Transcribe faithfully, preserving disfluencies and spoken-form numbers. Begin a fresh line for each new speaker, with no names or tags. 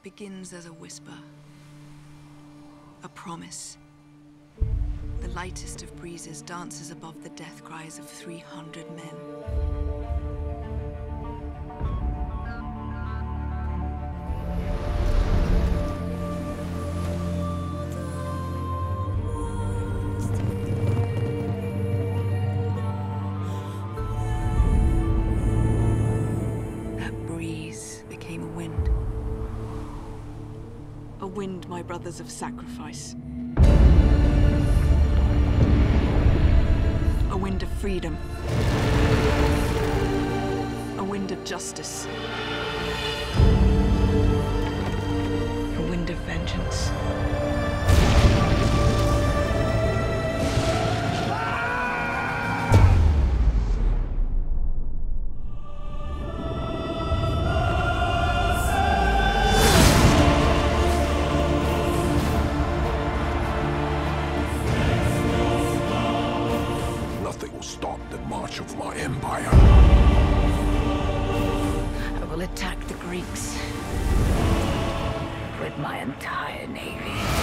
begins as a whisper, a promise. The lightest of breezes dances above the death cries of three hundred men. That breeze became a wind. A wind, my brothers, of sacrifice. A wind of freedom. A wind of justice. A wind of vengeance.
Stop the march of my empire.
I will attack the Greeks with my entire navy.